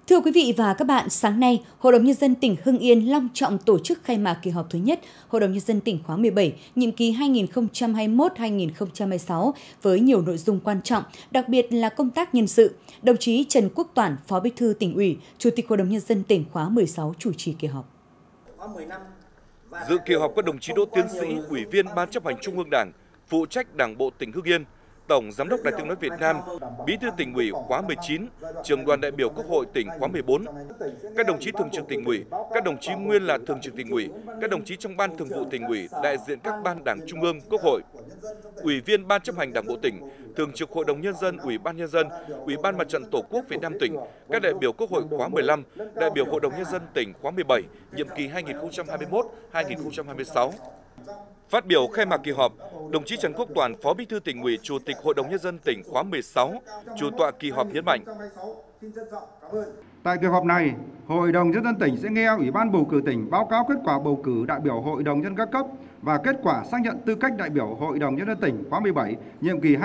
Thưa quý vị và các bạn, sáng nay, Hội đồng Nhân dân tỉnh Hưng Yên long trọng tổ chức khai mạc kỳ họp thứ nhất Hội đồng Nhân dân tỉnh khóa 17, nhiệm kỳ 2021-2026 với nhiều nội dung quan trọng, đặc biệt là công tác nhân sự. Đồng chí Trần Quốc Toản, Phó Bí thư Tỉnh ủy, Chủ tịch Hội đồng Nhân dân tỉnh khóa 16 chủ trì kỳ họp. Dự kỳ họp có đồng chí Đỗ Tiến Sĩ, Ủy viên Ban Chấp hành Trung ương Đảng, phụ trách Đảng bộ tỉnh Hưng Yên, Tổng Giám đốc Đài Tiếng nói Việt Nam, Bí thư Tỉnh ủy khóa 19, Trưởng đoàn đại biểu Quốc hội tỉnh khóa 14, các đồng chí thường trực Tỉnh ủy, các đồng chí nguyên là thường trực Tỉnh ủy, các đồng chí trong Ban Thường vụ Tỉnh ủy, đại diện các ban Đảng Trung ương, Quốc hội, Ủy viên Ban Chấp hành Đảng bộ tỉnh, Thường trực Hội đồng Nhân dân, Ủy ban Nhân dân, Ủy ban Mặt trận Tổ quốc Việt Nam tỉnh, các đại biểu Quốc hội khóa 15, đại biểu Hội đồng Nhân dân tỉnh khóa 17, nhiệm kỳ 2021-2026. Phát biểu khai mạc kỳ họp, đồng chí Trần Quốc Toản, Phó Bí thư Tỉnh ủy, Chủ tịch Hội đồng Nhân dân tỉnh khóa 16, chủ tọa kỳ họp nhấn mạnh. Tại kỳ họp này, Hội đồng Nhân dân tỉnh sẽ nghe Ủy ban bầu cử tỉnh báo cáo kết quả bầu cử đại biểu Hội đồng Nhân dân các cấp và kết quả xác nhận tư cách đại biểu Hội đồng Nhân dân tỉnh khóa 17, nhiệm kỳ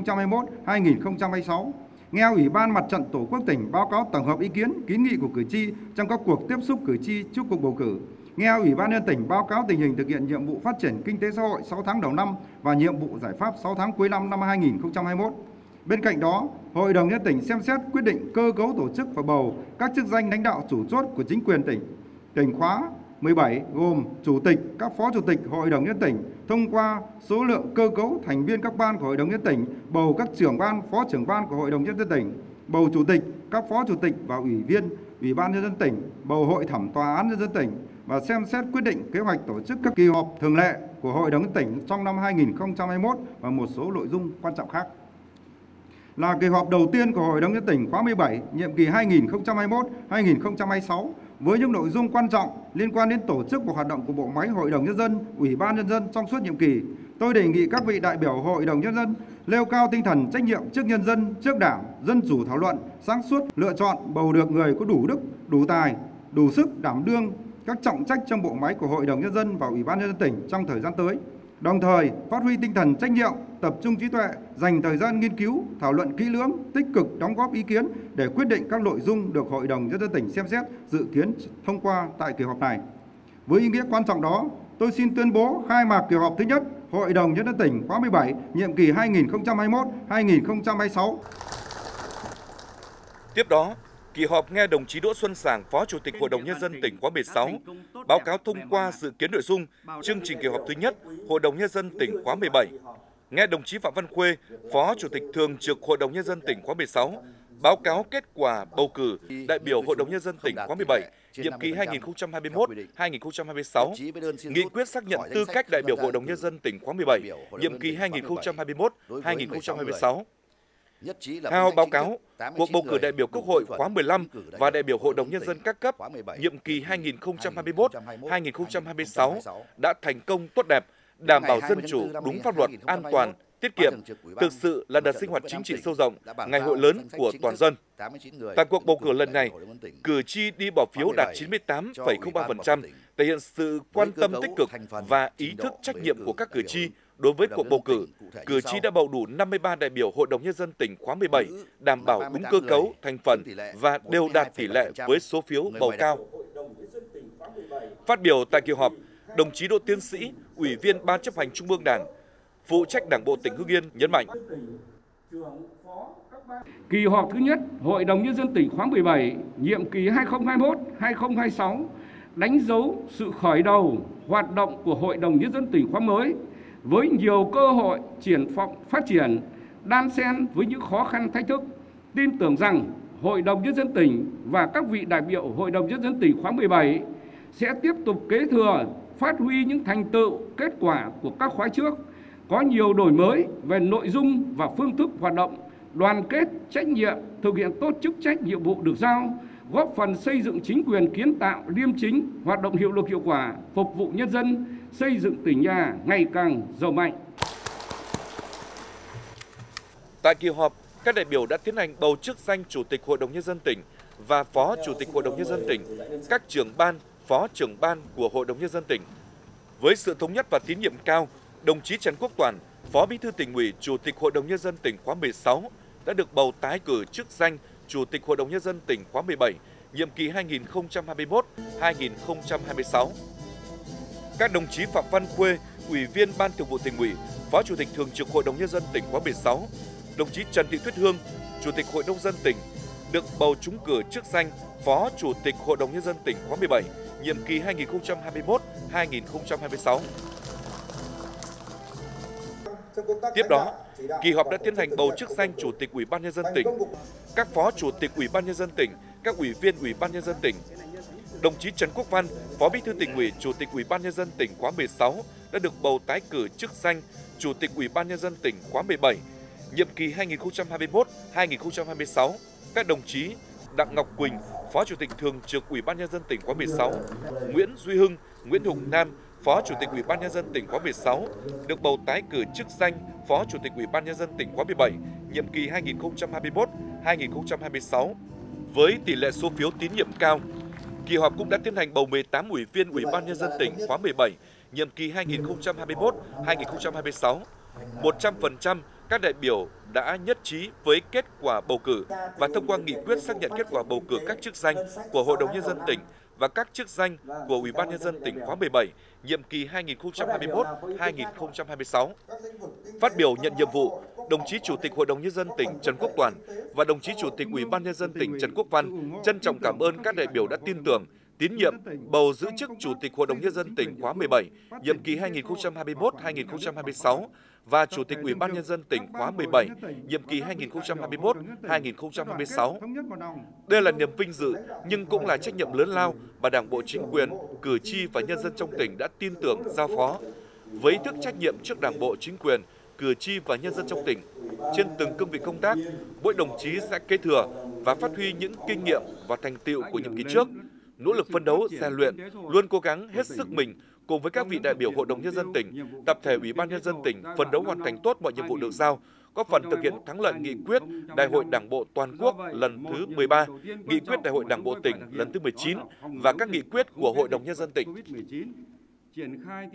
2021-2026. Nghe Ủy ban Mặt trận Tổ quốc tỉnh báo cáo tổng hợp ý kiến, kiến nghị của cử tri trong các cuộc tiếp xúc cử tri trước cuộc bầu cử. Nghe Ủy ban Nhân dân tỉnh báo cáo tình hình thực hiện nhiệm vụ phát triển kinh tế xã hội 6 tháng đầu năm và nhiệm vụ giải pháp 6 tháng cuối năm 2021. Bên cạnh đó, Hội đồng Nhân dân tỉnh xem xét quyết định cơ cấu tổ chức và bầu các chức danh lãnh đạo chủ chốt của chính quyền tỉnh. Tỉnh khóa 17 gồm Chủ tịch, các Phó Chủ tịch Hội đồng Nhân dân tỉnh, thông qua số lượng cơ cấu thành viên các ban của Hội đồng Nhân dân tỉnh, bầu các trưởng ban, phó trưởng ban của Hội đồng Nhân dân tỉnh, bầu Chủ tịch, các Phó Chủ tịch và Ủy viên Ủy ban Nhân dân tỉnh, bầu Hội thẩm Tòa án Nhân dân tỉnh và xem xét quyết định kế hoạch tổ chức các kỳ họp thường lệ của Hội đồng Nhân dân tỉnh trong năm 2021 và một số nội dung quan trọng khác. Là kỳ họp đầu tiên của Hội đồng Nhân dân tỉnh khóa 17, nhiệm kỳ 2021-2026 với những nội dung quan trọng liên quan đến tổ chức và hoạt động của bộ máy Hội đồng Nhân dân, Ủy ban Nhân dân trong suốt nhiệm kỳ. Tôi đề nghị các vị đại biểu Hội đồng Nhân dân nêu cao tinh thần trách nhiệm trước nhân dân, trước Đảng, dân chủ thảo luận, sáng suốt lựa chọn bầu được người có đủ đức, đủ tài, đủ sức đảm đương các trọng trách trong bộ máy của Hội đồng Nhân dân và Ủy ban Nhân dân tỉnh trong thời gian tới. Đồng thời, phát huy tinh thần trách nhiệm, tập trung trí tuệ, dành thời gian nghiên cứu, thảo luận kỹ lưỡng, tích cực đóng góp ý kiến để quyết định các nội dung được Hội đồng Nhân dân tỉnh xem xét, dự kiến thông qua tại kỳ họp này. Với ý nghĩa quan trọng đó, tôi xin tuyên bố khai mạc kỳ họp thứ nhất Hội đồng Nhân dân tỉnh khóa 17, nhiệm kỳ 2021-2026. Tiếp đó, kỳ họp nghe đồng chí Đỗ Xuân Sảng, Phó Chủ tịch Hội đồng Nhân dân tỉnh khóa 16, báo cáo thông qua dự kiến nội dung chương trình kỳ họp thứ nhất Hội đồng Nhân dân tỉnh khóa 17. Nghe đồng chí Phạm Văn Khuê, Phó Chủ tịch Thường trực Hội đồng Nhân dân tỉnh khóa 16, báo cáo kết quả bầu cử đại biểu Hội đồng Nhân dân tỉnh khóa 17, nhiệm kỳ 2021-2026, nghị quyết xác nhận tư cách đại biểu Hội đồng Nhân dân tỉnh khóa 17, nhiệm kỳ 2021-2026. Theo báo cáo, cuộc bầu cử đại biểu Quốc hội khóa 15 và đại biểu Hội đồng Nhân dân các cấp, nhiệm kỳ 2021-2026 đã thành công tốt đẹp, đảm bảo dân chủ, đúng pháp luật, an toàn, tiết kiệm, thực sự là đợt sinh hoạt chính trị sâu rộng, ngày hội lớn của toàn dân. Tại cuộc bầu cử lần này, cử tri đi bỏ phiếu đạt 98,03%, thể hiện sự quan tâm tích cực và ý thức trách nhiệm của các cử tri đối với cuộc bầu cử. Cử tri đã bầu đủ 53 đại biểu Hội đồng Nhân dân tỉnh khóa 17, đảm bảo đúng cơ cấu, thành phần và đều đạt tỷ lệ với số phiếu bầu cao. Phát biểu tại kỳ họp, đồng chí Đỗ Tiến Sĩ, Ủy viên Ban Chấp hành Trung ương Đảng, phụ trách Đảng bộ tỉnh Hưng Yên nhấn mạnh. Kỳ họp thứ nhất Hội đồng Nhân dân tỉnh khóa 17, nhiệm kỳ 2021-2026 đánh dấu sự khởi đầu hoạt động của Hội đồng Nhân dân tỉnh khóa mới với nhiều cơ hội triển vọng phát triển, đan xen với những khó khăn thách thức. Tin tưởng rằng Hội đồng Nhân dân tỉnh và các vị đại biểu Hội đồng Nhân dân tỉnh khóa 17 sẽ tiếp tục kế thừa, phát huy những thành tựu, kết quả của các khóa trước, có nhiều đổi mới về nội dung và phương thức hoạt động, đoàn kết, trách nhiệm, thực hiện tốt chức trách nhiệm vụ được giao, góp phần xây dựng chính quyền kiến tạo, liêm chính, hoạt động hiệu lực hiệu quả, phục vụ nhân dân, xây dựng tỉnh nhà ngày càng giàu mạnh. Tại kỳ họp, các đại biểu đã tiến hành bầu chức danh Chủ tịch Hội đồng Nhân dân tỉnh và Phó Chủ tịch Hội đồng Nhân dân tỉnh, các trưởng ban, phó trưởng ban của Hội đồng Nhân dân tỉnh. Với sự thống nhất và tín nhiệm cao, đồng chí Trần Quốc Toản, Phó Bí thư Tỉnh ủy, Chủ tịch Hội đồng Nhân dân tỉnh khóa 16 đã được bầu tái cử chức danh Chủ tịch Hội đồng Nhân dân tỉnh khóa 17, nhiệm kỳ 2021-2026. Các đồng chí Phạm Văn Khuê, Ủy viên Ban Thường vụ Tỉnh ủy, Phó Chủ tịch Thường trực Hội đồng Nhân dân tỉnh khóa 16, đồng chí Trần Thị Tuyết Hương, Chủ tịch Hội đồng Nhân dân tỉnh, được bầu trúng cử chức danh Phó Chủ tịch Hội đồng Nhân dân tỉnh khóa 17, nhiệm kỳ 2021-2026. Tiếp đó, kỳ họp đã tiến hành bầu chức danh Chủ tịch Ủy ban Nhân dân tỉnh, các Phó Chủ tịch Ủy ban Nhân dân tỉnh, các Ủy viên Ủy ban Nhân dân tỉnh. Đồng chí Trần Quốc Văn, Phó Bí thư Tỉnh ủy, Chủ tịch Ủy ban Nhân dân tỉnh khóa 16 đã được bầu tái cử chức danh Chủ tịch Ủy ban Nhân dân tỉnh khóa 17, nhiệm kỳ 2021-2026. Các đồng chí Đặng Ngọc Quỳnh, Phó Chủ tịch Thường trực Ủy ban Nhân dân tỉnh khóa 16, Nguyễn Duy Hưng, Nguyễn Hùng Nam, Phó Chủ tịch Ủy ban Nhân dân tỉnh khóa 16 được bầu tái cử chức danh Phó Chủ tịch Ủy ban Nhân dân tỉnh khóa 17, nhiệm kỳ 2021-2026. Với tỷ lệ số phiếu tín nhiệm cao, kỳ họp cũng đã tiến hành bầu 18 ủy viên Ủy ban Nhân dân tỉnh khóa 17, nhiệm kỳ 2021-2026. 100% các đại biểu đã nhất trí với kết quả bầu cử và thông qua nghị quyết xác nhận kết quả bầu cử các chức danh của Hội đồng Nhân dân tỉnh và các chức danh của Ủy ban Nhân dân tỉnh khóa 17, nhiệm kỳ 2021-2026. Phát biểu nhận nhiệm vụ, đồng chí Chủ tịch Hội đồng Nhân dân tỉnh Trần Quốc Toản và đồng chí Chủ tịch Ủy ban Nhân dân tỉnh Trần Quốc Văn trân trọng cảm ơn các đại biểu đã tin tưởng, tín nhiệm bầu giữ chức Chủ tịch Hội đồng Nhân dân tỉnh khóa 17, nhiệm kỳ 2021-2026 và Chủ tịch Ủy ban Nhân dân tỉnh khóa 17, nhiệm kỳ 2021-2026. Đây là niềm vinh dự nhưng cũng là trách nhiệm lớn lao mà Đảng bộ, chính quyền, cử tri và nhân dân trong tỉnh đã tin tưởng giao phó. Với ý thức trách nhiệm trước Đảng bộ, chính quyền, cử tri và nhân dân trong tỉnh, trên từng cương vị công tác, mỗi đồng chí sẽ kế thừa và phát huy những kinh nghiệm và thành tựu của nhiệm kỳ trước, nỗ lực phấn đấu, rèn luyện, luôn cố gắng hết sức mình cùng với các vị đại biểu Hội đồng Nhân dân tỉnh, tập thể Ủy ban Nhân dân tỉnh phấn đấu hoàn thành tốt mọi nhiệm vụ được giao, góp phần thực hiện thắng lợi nghị quyết Đại hội Đảng bộ toàn quốc lần thứ 13, nghị quyết Đại hội Đảng bộ tỉnh lần thứ 19 và các nghị quyết của Hội đồng Nhân dân tỉnh.